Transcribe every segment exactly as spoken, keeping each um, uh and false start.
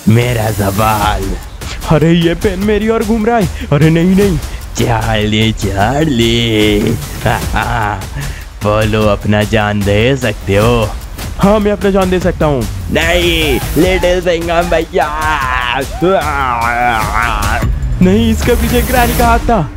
मेरा सवाल। अरे ये पेन मेरी और घूम रहा है। अरे नहीं नहीं, चार्ली चार्ली बोलो, अपना जान दे सकते हो? हाँ मैं अपना जान दे सकता हूँ। नहीं, लिटिल सिंघम भैया। नहीं, इसके पीछे ग्रैनी का हाथ था।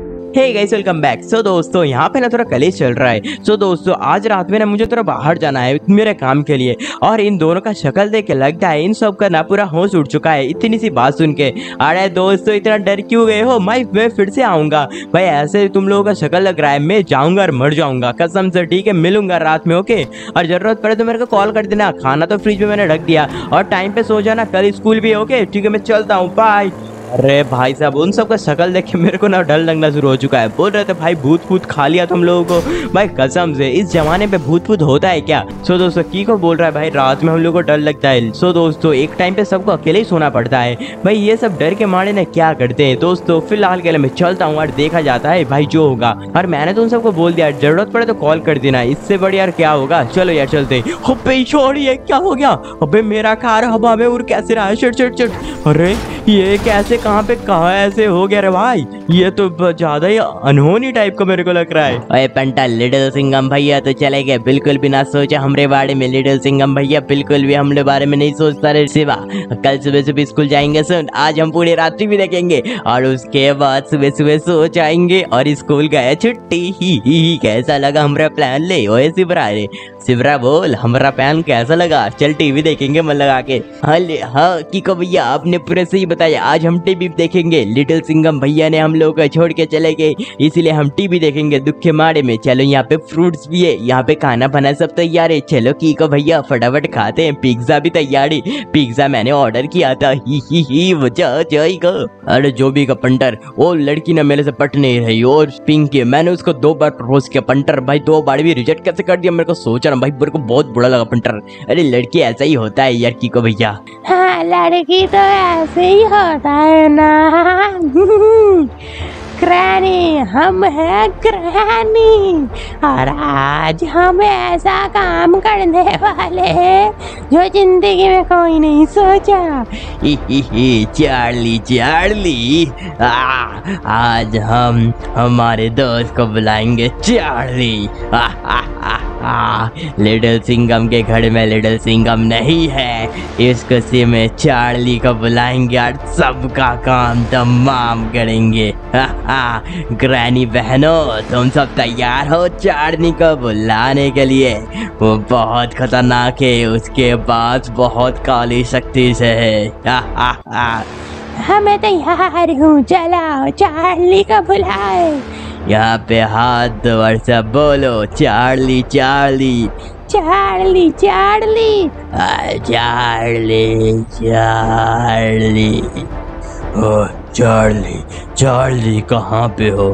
Hey guys, welcome back. So दोस्तों, यहाँ पे ना थोड़ा कलेश चल रहा है। सो दोस्तों, आज रात में ना मुझे थोड़ा बाहर जाना है मेरे काम के लिए, और इन दोनों का शक्ल देख के लगता है इन सब का ना पूरा होश उड़ चुका है इतनी सी बात सुन के। अरे दोस्तों, इतना डर क्यों गए हो? मैं मैं फिर से आऊंगा भाई। ऐसे तुम लोगों का शक्ल लग रहा है, मैं जाऊंगा और मर जाऊंगा कसम से। ठीक है, मिलूंगा रात में, ओके? और जरूरत पड़े तो मेरे को कॉल कर देना। खाना तो फ्रिज में मैंने रख दिया, और टाइम पे सो जाना, कल स्कूल भी है, ओके? ठीक है, मैं चलता हूँ, बाय। अरे भाई साहब, उन सब का शक्ल देख के मेरे को ना डर लगना शुरू हो चुका है। बोल रहे थे भाई भूत फूत खा लिया तुम लोगों को। भाई कसम से इस जमाने पे भूत फूत होता है क्या? सो दोस्तों, की को बोल रहा है भाई रात में हम लोग को डर लगता है। सो दोस्तों, एक टाइम पे सबको अकेले ही सोना पड़ता है भाई। ये सब डर के मारे ना क्या करते हैं। दोस्तों फिलहाल के लिए मैं चलता हूँ और देखा जाता है भाई जो होगा। और मैंने तो उन सबको बोल दिया, जरूरत पड़े तो कॉल कर देना, इससे बड़ी यार क्या होगा। चलो यार चलते। अबे छोड़िए, क्या हो गया? अबे मेरा कार हवा में उड़ कैसे रहा है? चट चट चट। अरे ये कैसे, कहाँ पे कहा ऐसे हो गया रे भाई? ये तो ज्यादा ही अनहोनी टाइप का मेरे को लग रहा है। अरे पंटा, लिटिल सिंघम भैया तो चले गए, बिल्कुल भी ना सोचा हमरे बारे में। लिटिल सिंघम भैया बिल्कुल भी हमरे बारे में नहीं सोचता रे सिवा। कल सुबह सुबह स्कूल जाएंगे, सुन, आज हम पूरी रात्रि भी देखेंगे, और उसके बाद सुबह सुबह सो जाएंगे और स्कूल गए छुट्टी। ही ही ही कैसा लगा हमारा प्लान? ले ओए सिबरा, रे सिबरा बोल, हमारा प्लान कैसा लगा? चल टीवी देखेंगे मन लगा के। हाँ हाँ कीको भैया, आपने पूरे सही बताया, आज हम टीवी देखेंगे। लिटिल सिंघम भैया ने हम लोग को छोड़ के चले गए, इसलिए हम टीवी देखेंगे दुख के मारे में। चलो यहाँ पे फ्रूट्स भी है, यहाँ पे खाना बना सब तैयार है। चलो कीको भैया फटाफट खाते हैं। पिज्जा भी तैयार है, पिज्जा मैंने ऑर्डर किया था। ही ही ही वो जा जाएगा। अरे जो भी का पंटर, वो लड़की ना मेरे से पट नहीं रही, और पिंकी मैंने उसको दो बार प्रपोज किया पंटर भाई, दो बार भी रिजेक्ट कैसे कर दिया? मेरे को सोच रहा भाई, मेरे को बहुत बुरा लगा पंटर। अरे लड़की ऐसा ही होता है यार कीको भैया। हाँ, लड़की तो ऐसे ही होता है ना। ग्रैनी, हम हैं ग्रैनी, और आज हम ऐसा काम करने वाले हैं जो जिंदगी में कोई नहीं सोचा। ही ही ही चार्ली चार्ली, आ, आज हम हमारे दोस्त को बुलाएंगे चार्ली। आ, आ, आ, आ, लिटिल सिंघम के घर में लिटिल सिंघम नहीं है, इस खुशी में चार्ली को बुलाएंगे और सबका काम तमाम करेंगे। आ, आ, ग्रैनी बहनों, तुम सब तैयार हो चार्ली को बुलाने के लिए? वो बहुत खतरनाक है, उसके पास बहुत काली शक्ति से है। आ, आ, आ, हमें तैयार हूँ, चलाओ चार्ली को बुलाए। यहाँ पे हाथ दो और सब बोलो चार्ली चार्ली चार्ली चार्ली आ, चार्ली चार्ली। ओ चार्ली चार्ली कहाँ पे हो?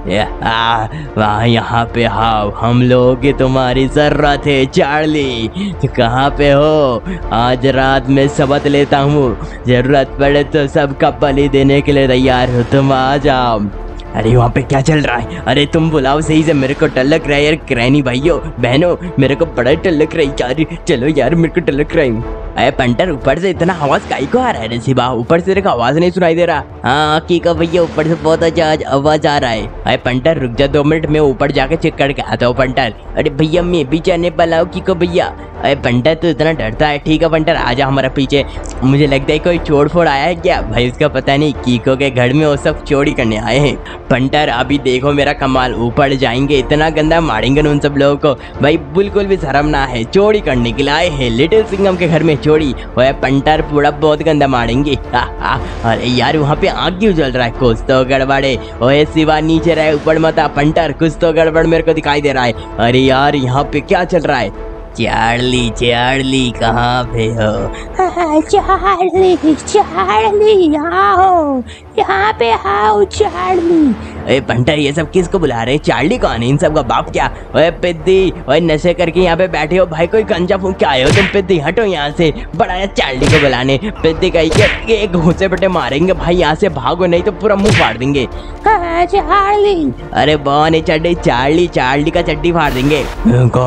वहाँ यहाँ पे हाँ, हम लोगों की तुम्हारी जरूरत है चार्ली। तो कहाँ पे हो? आज रात में शपथ लेता हूँ, जरूरत पड़े तो सबका बलि देने के लिए तैयार हो, तुम आ जाओ। अरे वहाँ पे क्या चल रहा है? अरे तुम बुलाओ सही से, मेरे को डर लग रहा है यार। ग्रैनी भाइयों बहनों, मेरे को बड़ा डर लग रहा है यार। चलो यार, मेरे को डर लग रहा है। अरे पंटर, ऊपर से इतना आवाज काहे को आ रहा है रे शिवा? ऊपर से तेरे को आवाज नहीं सुनाई दे रहा? हाँ कीको भैया, ऊपर से बहुत अच्छा आवाज आ रहा है। अरे पंटर रुक जा दो मिनट, मैं ऊपर जाके चेक करके आता हूँ पंटर। अरे भैया मैं भी जाने वाला हूँ कीको भैया। अरे पंटर तू इतना डरता है? ठीक है पंटर, आजा हमारा पीछे। मुझे लगता है कोई चोर फोड़ आया है क्या भाई? उसका पता नहीं, कीको के घर में वो सब चोरी करने आए हैं। पंटर अभी देखो मेरा कमाल, ऊपर जाएंगे इतना गंदा मारेंगे उन सब लोगों को भाई, बिल्कुल भी शर्म ना है। चोरी करने के लिए आए हैं लिटिल सिंघम के घर में चोरी। ओए पंटर पूरा बहुत गंदा मारेंगे। आ, आ, अरे यार वहाँ पे आग क्यों जल रहा है? कुछ तो गड़बड़ है। ओए शिवा नीचे रहे, ऊपर मत आ पंटर, कुछ तो गड़बड़ मेरे को दिखाई दे रहा है। अरे यार यहाँ पे क्या चल रहा है? चार्ली चार्ली कहाँ पे हो? हाँ, चार्ली चार्ली आओ, यहाँ पे आओ चार्ली। अरे पंटर, ये सब किसको बुला रहे हैं? चार्ली कौन है? इन सब का बाप क्या? ओए पिद्दी, ओए नशे करके यहाँ पे बैठे हो भाई, कोई गंजा फूंक के आए हो तुम? पिद्दी हटो यहाँ से, बड़ा है चार्ली को बुलाने। पिद्दी कही के एक घूसे बटे मारेंगे भाई, यहाँ से भागो नहीं तो पूरा मुंह फाड़ देंगे। हाँ, चार्ली। अरे बॉन है चड्डी, चार्ली चार्ली का चड्डी फाड़ देंगे।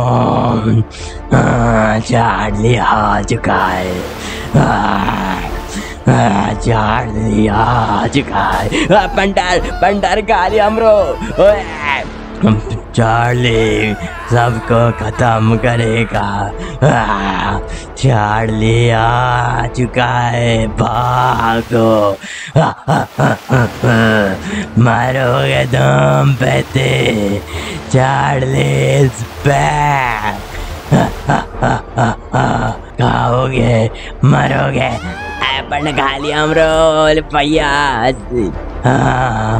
कौन? हाँ, चार्ली आ चुका है। आ, चार्ली आज खाए पंडार पंडार खा लिया हमरो। चार्ली सबको खत्म करेगा। आ, चार्ली आ चुका है, भागो। आ, आ, आ, आ, आ, मारोगे तुम पैसे। Charlie is back. खाओगे मरोगे। अपन खा लिया हमरो भैया। हाँ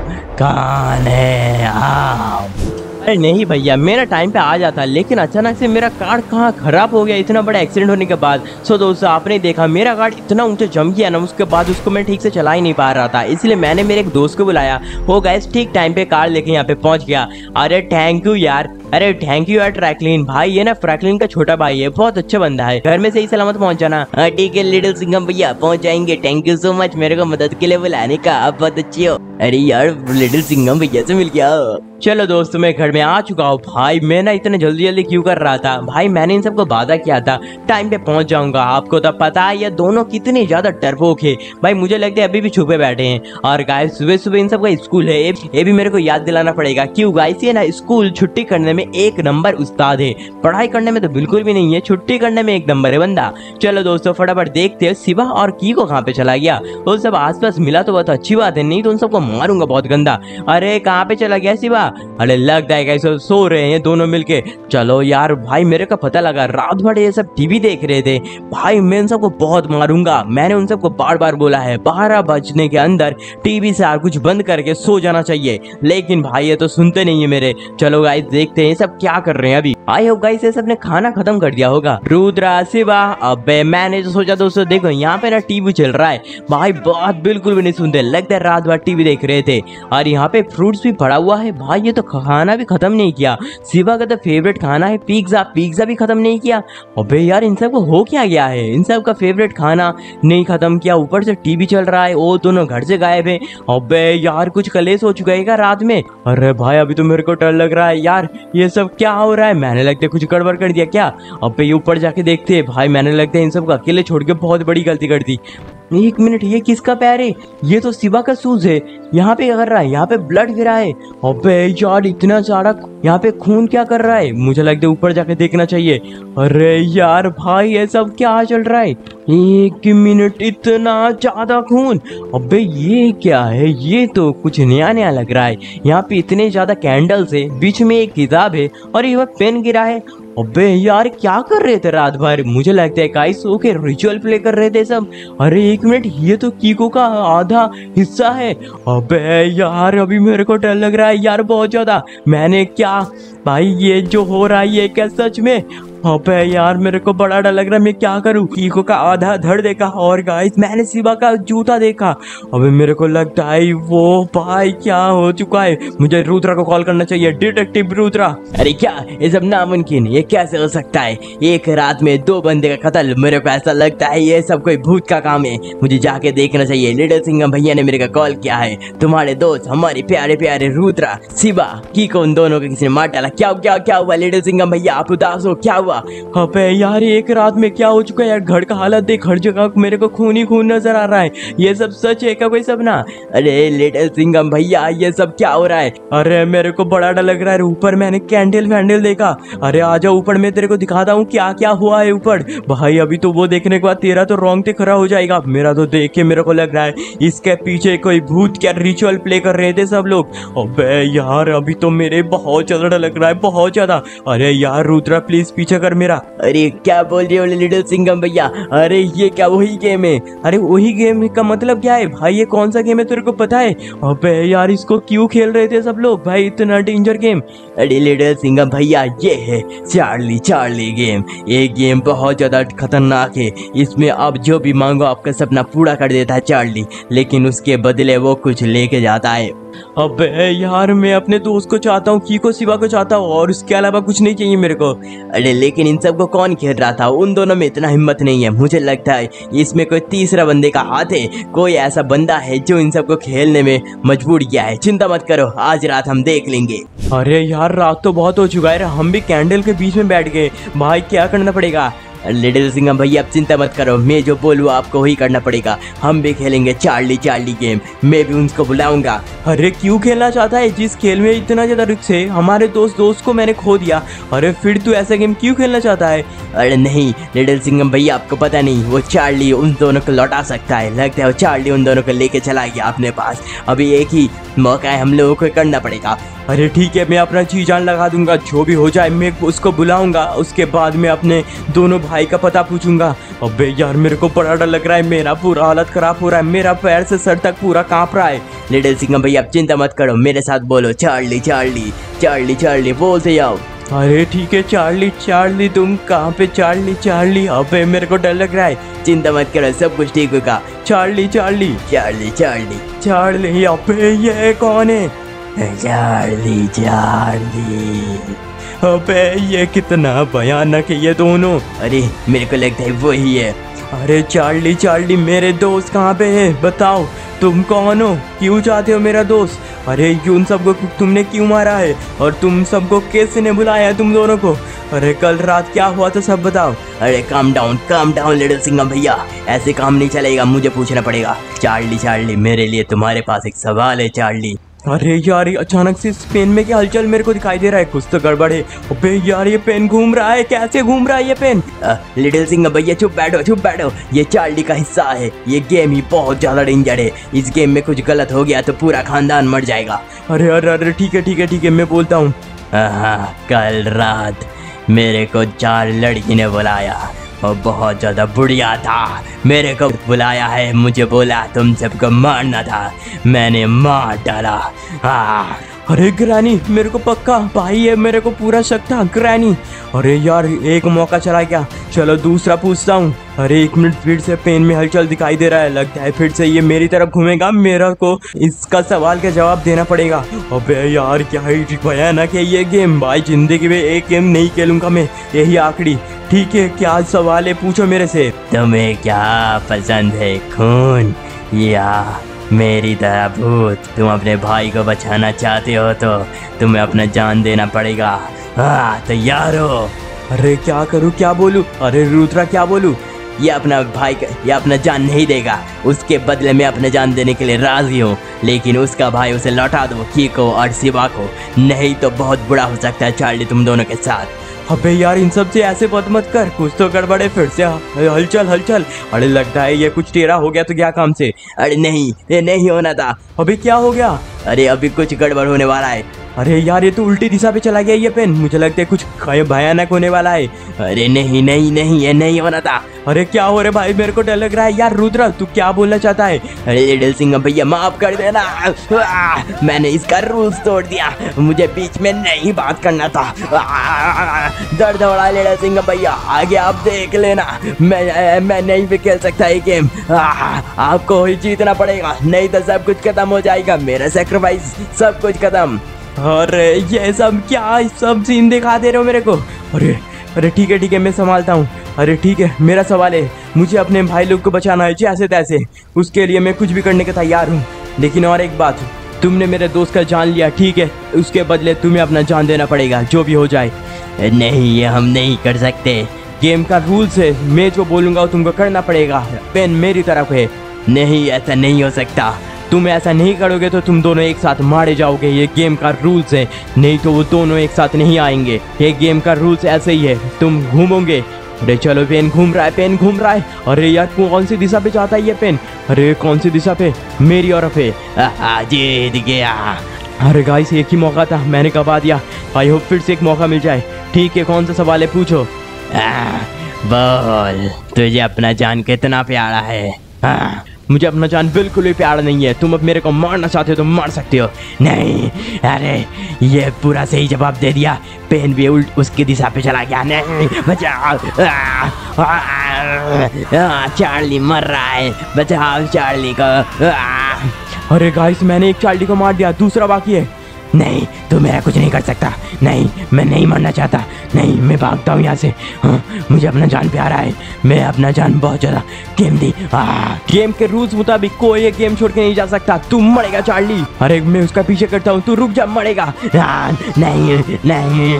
कौन है आप? अरे नहीं भैया, मेरा टाइम पे आ जाता, लेकिन अचानक से मेरा कार कहाँ खराब हो गया इतना बड़ा एक्सीडेंट होने के बाद। सो दोस्तों आपने देखा मेरा कार इतना ऊंचा जम गया ना, उसके बाद उसको मैं ठीक से चला ही नहीं पा रहा था, इसलिए मैंने मेरे एक दोस्त को बुलाया। वो गाइस ठीक टाइम पे कार लेके यहाँ पे पहुंच गया। अरे थैंक यू यार, अरे थैंक यू यार फ्रैंकलिन भाई। ये ना फ्रैंकलिन का छोटा भाई है, बहुत अच्छा बंदा है। घर में सही सलामत पहुंच जाना। ठीक है लिटिल सिंघम भैया, पहुंच जाएंगे। थैंक यू सो मच मेरे को मदद के लिए बुलाने का, आप बहुत अच्छे हो। अरे यार लिटिल सिंघम भैया से मिल गया। चलो दोस्तों मैं घर में आ चुका हूँ। भाई मैं ना इतने जल्दी जल्दी क्यों कर रहा था भाई, मैंने इन सबको वादा किया था टाइम पे पहुंच जाऊंगा। आपको तो पता है ये दोनों कितने ज्यादा डरपोक है भाई, मुझे लगता है अभी भी छुपे बैठे हैं। और गाइस सुबह सुबह इन सबका स्कूल है, ये भी मेरे को याद दिलाना पड़ेगा। क्यों गाइस, ये ना स्कूल छुट्टी करने में एक नंबर उस्ताद है, पढ़ाई करने में तो बिल्कुल भी नहीं है, छुट्टी करने में एक नंबर है बंदा। चलो दोस्तों फटाफट देखते हैं शिवा और कीको कहाँ पे चला गया। वो सब आसपास मिला तो बहुत अच्छी बात है, नहीं तो उन सबको मारूंगा बहुत गंदा। अरे कहाँ पे चला गया शिवा? अरे लगता है कैसे सो रहे हैं दोनों मिलके। चलो यार भाई मेरे को पता लगा रात भर ये सब टीवी देख रहे थे। भाई मैं उन सबको बहुत मारूंगा, मैंने उन सबको बार बार बोला है बारह बजने के अंदर टीवी से कुछ बंद करके सो जाना चाहिए, लेकिन भाई ये तो सुनते नहीं है मेरे। चलो गाइस देखते हैं ये सब क्या कर रहे हैं अभी। आई होप गाइस ये सब ने खाना खत्म कर दिया होगा। रुद्रा शिवा, अबे मैंने जो सोचा दोस्तों देखो यहाँ पे ना टीवी चल रहा है। भाई बात बिल्कुल भी नहीं सुनते, लगता है रात भर टीवी देख रहे थे। और यहाँ पे फ्रूट्स भी पड़ा हुआ है। भाई ये तो खाना भी खत्म नहीं किया। शिवा का तो फेवरेट खाना है पिज्जा, पिज्जा भी खत्म नहीं किया। अबे यार इन सबको हो क्या गया है, इन सब का फेवरेट खाना नहीं खत्म किया, ऊपर से टीवी चल रहा है, वो दोनों घर से गायब है। अबे यार कुछ कलेश हो चुका है क्या रात में? अरे भाई अभी तो मेरे को डर लग रहा है यार, ये सब क्या हो रहा है? मैंने लगता है कुछ गड़बड़ कर दिया क्या? अबे ये ऊपर जाके देखते हैं। भाई मैंने लगता है इन सबको अकेले छोड़ के बहुत बड़ी गलती कर दी। एक मिनट, ये किसका पैर है? ये तो शिवा का शूज है। यहाँ पे क्या कर रहा है? यहाँ पे ब्लड गिरा है। अबे यार इतना सारा यहाँ पे खून क्या कर रहा है? मुझे लगता है ऊपर जाके देखना चाहिए। अरे यार भाई ये सब क्या चल रहा है? एक मिनट, इतना ज्यादा खून। अबे ये क्या है? ये तो कुछ नया नया लग रहा है। यहाँ पे इतने ज्यादा कैंडल्स है, बीच में एक किताब है और ये पेन गिरा है। अबे यार क्या कर रहे थे रात भर? मुझे लगता है गाइस सो के रिचुअल प्ले कर रहे थे सब। अरे एक मिनट, ये तो कीको का आधा हिस्सा है। अबे यार अभी मेरे को डर लग रहा है यार बहुत ज्यादा। मैंने क्या भाई ये जो हो रहा है ये क्या सच में? अबे यार मेरे को बड़ा डर लग रहा है, मैं क्या करूं? कीको का आधा धड़ देखा और गाइस मैंने शिवा का जूता देखा। अबे मेरे को लगता है वो भाई क्या हो चुका है। मुझे रुद्रा को कॉल करना चाहिए, डिटेक्टिव रुद्रा। अरे क्या ये सब नामुमकिन, ये कैसे हो सकता है? एक रात में दो बंदे का कत्ल, मेरे को ऐसा लगता है ये सब कोई भूत का काम है। मुझे जाके देखना चाहिए। लिटिल सिंघम भैया ने मेरे को कॉल किया है। तुम्हारे दोस्त हमारे प्यारे प्यारे रुद्रा शिवा कीको उन दोनों को किसी ने मार डाला। क्या क्या क्या हुआ लिटिल सिंघम भैया? आप उदास हो, क्या हुआ? अबे यार एक रात में क्या हो चुका है यार? घर का हालत देख, हर जगह मेरे को खून ही खून नजर आ रहा है। ये सब सच है क्या कोई सपना? अरे लिटिल सिंघम भैया ये सब क्या हो रहा है? अरे मेरे को बड़ा डर लग रहा है। ऊपर मैंने कैंडल वैंडल देखा। अरे आजा ऊपर, मैं तेरे को दिखाता हूँ क्या क्या हुआ है ऊपर। भाई अभी तो वो देखने के बाद तेरा तो रोंगटे खड़ा हो जाएगा। मेरा तो देख के मेरे को लग रहा है इसके पीछे कोई भूत क्या रिचुअल प्ले कर रहे थे सब लोग। अबे यार अभी तो मेरे बहुत ज्यादा डर लग रहा है, बहुत ज्यादा। अरे यार रुद्रा प्लीज पीछे कर मेरा। अरे क्या बोल रहे हो लिटिल सिंघम भैया? अरे ये क्या वही गेम है? अरे वही गेम का मतलब क्या है भाई? ये कौन सा गेम है तेरे को पता है? अबे यार इसको क्यों खेल रहे थे सब लोग भाई, इतना डेंजर गेम? अरे लिटिल सिंघम भैया ये है चार्ली चार्ली गेम। ये गेम बहुत ज्यादा खतरनाक है। इसमें आप जो भी मांगो आपका सपना पूरा कर देता है चार्ली, लेकिन उसके बदले वो कुछ लेके जाता है। अबे यार मैं अपने दोस्त को चाहता हूँ, कीको शिवा को चाहता हूँ और उसके अलावा कुछ नहीं चाहिए मेरे को। अरे लेकिन इन सबको कौन खेल रहा था? उन दोनों में इतना हिम्मत नहीं है। मुझे लगता है इसमें कोई तीसरा बंदे का हाथ है, कोई ऐसा बंदा है जो इन सबको खेलने में मजबूर किया है। चिंता मत करो, आज रात हम देख लेंगे। अरे यार रात तो बहुत हो चुका है, हम भी कैंडल के बीच में बैठ गए। भाई क्या करना पड़ेगा? लिटिल सिंघम भैया आप चिंता मत करो, मैं जो बोलूँ आपको वही करना पड़ेगा। हम भी खेलेंगे चार्ली चार्ली गेम, मैं भी उनको बुलाऊंगा। अरे क्यों खेलना चाहता है? जिस खेल में इतना ज्यादा रिस्क है, हमारे दोस्त दोस्त को मैंने खो दिया। अरे फिर तू ऐसा गेम क्यों खेलना चाहता है? अरे नहीं लिटिल सिंघम भैया, आपको पता नहीं, वो चार्ली उन दोनों को लौटा सकता है। लगता है वो चार्ली उन दोनों को लेके चला गया अपने पास। अभी एक ही मौका है, हम लोगों को करना पड़ेगा। अरे ठीक है, मैं अपना जी जान लगा दूंगा, जो भी हो जाए मैं उसको बुलाऊंगा। उसके बाद मैं अपने दोनों भाई का पता पूछूंगा। अबे यार मेरे को बड़ा डर लग रहा है, मेरा पूरा हालत खराब हो रहा है, मेरा पैर से सर तक पूरा कांप रहा है। लिटिल सिंघम भैया आप चिंता मत करो, मेरे साथ बोलो चार्ली चार्ली चार्ली चार्ली बोलते जाओ। अरे ठीक है, चार्ली चार्ली तुम कहाँ पे? चार्ली चार्ली, अबे मेरे को डर लग रहा है। चिंता मत करो, सब कुछ ठीक होगा। Charlie Charlie Charlie Charlie Charlie, अबे ये कौन है? चार्ली चार्ली, अबे ये कितना भयानक है ये दोनों। अरे मेरे को लगता है वही है। अरे चार्ली चार्ली, मेरे दोस्त कहाँ पे है? बताओ तुम कौन हो? क्यों चाहते हो मेरा दोस्त? अरे उन सबको तुमने क्यों मारा है? और तुम सबको कैसे ने बुलाया है तुम दोनों को? अरे कल रात क्या हुआ था सब बताओ। अरे calm down calm down little Singham भैया, ऐसे काम नहीं चलेगा, मुझे पूछना पड़ेगा। चार्ली चार्ली, मेरे लिए तुम्हारे पास एक सवाल है चार्ली। अरे यार ये अचानक से इस पेन में क्या हलचल मेरे को दिखाई दे रहा है? कुछ तो गड़बड़ है। अबे यार ये पेन घूम रहा है, कैसे घूम रहा है ये पेन? लिटिल सिंघम भैया चुप बैठो चुप बैठो, ये चार्ली का हिस्सा है। ये गेम ही बहुत ज्यादा डेंजर है, इस गेम में कुछ गलत हो गया तो पूरा खानदान मर जाएगा। अरे अरे अरे ठीक है ठीक है ठीक है, मैं बोलता हूँ। कल रात मेरे को चार लड़की ने बुलाया और बहुत ज़्यादा बुढ़िया था, मेरे को बुलाया है, मुझे बोला तुम सबको मारना था, मैंने मार डाला। हाँ अरे ग्रैनी, मेरे को पक्का भाई है, मेरे को पूरा शक था ग्रैनी। अरे यार एक मौका चला गया, चलो दूसरा पूछता हूँ। अरे एक मिनट, फिर से पेन में हलचल दिखाई दे रहा है, लगता है फिर से ये मेरी तरफ घूमेगा, मेरा को इसका सवाल का जवाब देना पड़ेगा। अबे यार क्या ही भयानक है ये गेम भाई, जिंदगी में एक गेम नहीं खेलूंगा मैं, यही आखिरी। ठीक है, क्या सवाल है पूछो मेरे से। तुम्हें क्या पसंद है, खून या मेरी तरह भूत? तुम अपने भाई को बचाना चाहते हो तो तुम्हें अपना जान देना पड़ेगा। हाँ तैयार हो? अरे क्या करूँ, क्या बोलूँ? अरे रुद्रा क्या बोलूँ? ये अपना भाई का, ये अपना जान नहीं देगा, उसके बदले में अपने जान देने के लिए राजी हूँ, लेकिन उसका भाई उसे लौटा दो, कीको और शिवा को, नहीं तो बहुत बुरा हो सकता है चार्ली तुम दोनों के साथ। अबे यार इन सब से ऐसे बात मत कर, कुछ तो गड़बड़ है, फिर से हलचल हलचल। अरे लगता है ये कुछ टेढ़ा हो गया तो क्या काम से। अरे नहीं, ये नहीं होना था। अबे क्या हो गया? अरे अभी कुछ गड़बड़ होने वाला है। अरे यार ये तो उल्टी दिशा पे चला गया ये पेन, मुझे लगता है कुछ भयानक होने वाला है। अरे नहीं नहीं नहीं, ये नहीं होना था। अरे क्या हो रहा भाई, मेरे को डर लग रहा है यार। रुद्रा तू क्या बोलना चाहता है? अरे लिटिल सिंघम भैया माफ कर देना, मैंने इसका रूल्स तोड़ दिया, मुझे बीच में नहीं बात करना था। दर्द हो रहा है लिटिल सिंघम भैया, आगे आप देख लेना, मैं मैं नहीं भी खेल सकता ये गेम, आपको ही जीतना पड़ेगा, नहीं तो सब कुछ खत्म हो जाएगा, मेरा सेक्रीफाइस सब कुछ खत्म। अरे ये सब क्या सब सीन दिखा दे रहे हो मेरे को? अरे अरे ठीक है ठीक है, मैं संभालता हूँ। अरे ठीक है, मेरा सवाल है, मुझे अपने भाई लोग को बचाना है जैसे तैसे, उसके लिए मैं कुछ भी करने के तैयार हूँ, लेकिन और एक बात, तुमने मेरे दोस्त का जान लिया, ठीक है, उसके बदले तुम्हें अपना जान देना पड़ेगा जो भी हो जाए। नहीं ये हम नहीं कर सकते, गेम का रूल्स है, मैं जो बोलूँगा तुमको करना पड़ेगा, पेन मेरी तरफ है। नहीं ऐसा नहीं हो सकता, तुम ऐसा नहीं करोगे तो तुम दोनों एक साथ मारे जाओगे, ये गेम का रूल्स है, नहीं तो वो दोनों एक साथ नहीं आएंगे, ये गेम का रूल्स ऐसे ही है, तुम घूमोगे। अरे चलो पेन घूम रहा है, पेन घूम रहा है। अरे यार कौन सी दिशा पे जाता है ये पेन? अरे कौन सी दिशा पे? मेरी ओर पे। जीत गया। अरे गाइस एक ही मौका था, मैंने गवा दिया, आई होप फिर से एक मौका मिल जाए। ठीक है, कौन सा सवाल है पूछो। बोल, तुझे अपना जान कितना प्यारा है? आ, मुझे अपना जान बिल्कुल भी प्यारा नहीं है, तुम अब मेरे को मारना चाहते हो तो मार सकते हो। नहीं, अरे ये पूरा सही जवाब दे दिया, पेन भी उल्ट उसकी दिशा पे चला गया। नहीं बचाओ, चार्ली मर रहा है, बचाओ चार्ली को। अरे गाइस मैंने एक चार्ली को मार दिया, दूसरा बाकी है। नहीं तू मेरा कुछ नहीं कर सकता, नहीं मैं नहीं मरना चाहता, नहीं मैं भागता हूँ यहाँ से। हाँ, मुझे अपना जान प्यारा है, मैं अपना जान बहुत ज़्यादा कीमती। गेम के रूल्स मुताबिक कोई ये गेम छोड़ के नहीं जा सकता। तू मरेगा चार्ली। अरे मैं उसका पीछे करता हूँ, तू रुक जा, मरेगा। आ, नहीं नहीं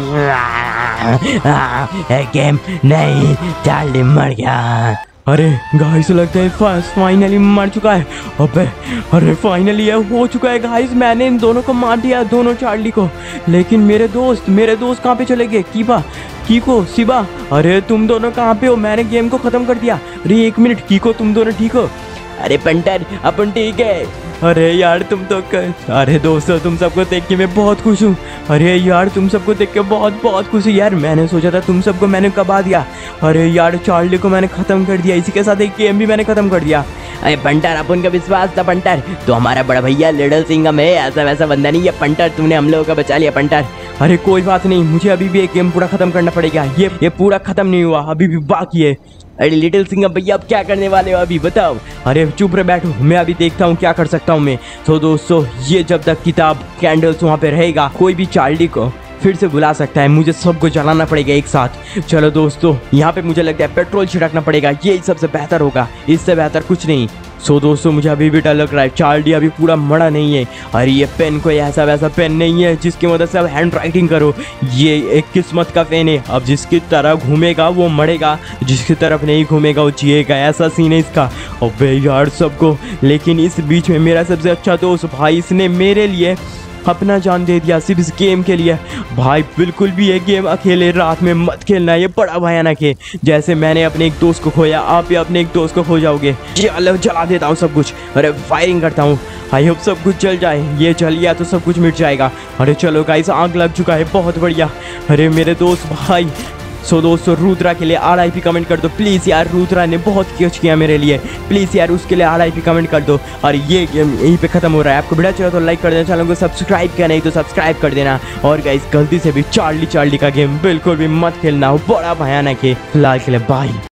गेम नहीं, चार्ली मर गया। अरे गाइस लगता है फर्स्ट फाइनली मर चुका है। अबे अरे फाइनली ये हो चुका है गाइस, मैंने इन दोनों को मार दिया, दोनों चार्ली को। लेकिन मेरे दोस्त मेरे दोस्त कहाँ पे चले गए? कीबा, कीको, सिबा, अरे तुम दोनों कहाँ पे हो? मैंने गेम को खत्म कर दिया। अरे एक मिनट, कीको तुम दोनों ठीक हो? अरे पंटर अपन ठीक है। अरे यार तुम तो कर... अरे दोस्तों तुम सबको देख के मैं बहुत खुश हूँ। अरे यार तुम सबको देख के बहुत बहुत खुश हूँ यार। मैंने सोचा था तुम सबको मैंने कबा दिया। अरे यार चार्ली को मैंने ख़त्म कर दिया, इसी के साथ एक गेम भी मैंने ख़त्म कर दिया। अरे पंटर अपन का विश्वास था पंटर, तो हमारा बड़ा भैया लिटिल सिंघम है, ऐसा वैसा बंदा नहीं है पंटर, तुमने हम लोगों का बचा लिया पंटर। अरे कोई बात नहीं, मुझे अभी भी एक गेम पूरा ख़त्म करना पड़ेगा। ये ये पूरा ख़त्म नहीं हुआ, अभी भी बाकी है। अरे लिटिल सिंघम भैया अब क्या करने वाले हो अभी बताओ? अरे चुप रहे बैठो, मैं अभी देखता हूँ क्या कर सकता हूँ मैं। तो दोस्तों ये जब तक किताब कैंडल्स वहाँ पे रहेगा, कोई भी चार्ली को फिर से बुला सकता है। मुझे सबको जलाना पड़ेगा एक साथ। चलो दोस्तों यहाँ पे मुझे लगता है पेट्रोल छिड़कना पड़ेगा, ये सबसे बेहतर होगा, इससे बेहतर कुछ नहीं। सो दोस्तों मुझे अभी भी डर लग रहा है, चार्ली अभी पूरा मरा नहीं है। अरे ये पेन कोई ऐसा वैसा पेन नहीं है जिसकी मदद से आप हैंड राइटिंग करो, ये एक किस्मत का पेन है। अब जिसकी तरह घूमेगा वो मरेगा, जिसकी तरफ नहीं घूमेगा वो जिएगा, ऐसा सीन है इसका। अबे यार सबको, लेकिन इस बीच में मेरा सबसे अच्छा दोस्त भाई, इसने मेरे लिए अपना जान दे दिया सिर्फ इस गेम के लिए। भाई बिल्कुल भी ये गेम अकेले रात में मत खेलना, ये बड़ा भयानक है। जैसे मैंने अपने एक दोस्त को खोया, आप भी अपने एक दोस्त को खो जाओगे। चलो जला देता हूँ सब कुछ। अरे फायरिंग करता हूँ, आई होप सब कुछ जल जाए। ये जल गया तो सब कुछ मिट जाएगा। अरे चलो गाइस आग लग चुका है, बहुत बढ़िया। अरे मेरे दोस्त भाई, सो दोस्तों रुद्रा के लिए आर आई पी कमेंट कर दो प्लीज़ यार, रुद्रा ने बहुत कुछ किया मेरे लिए, प्लीज़ यार उसके लिए आर आई पी कमेंट कर दो। और ये गेम यहीं पे ख़त्म हो रहा है। आपको वीडियो अच्छा लगा तो लाइक कर देना, चैनल को सब्सक्राइब किया नहीं तो सब्सक्राइब कर देना। और गाइस गलती से भी चार्ली चार्ली का गेम बिल्कुल भी मत खेलना, वो बड़ा भयानक है। फिलहाल के लिए बाय।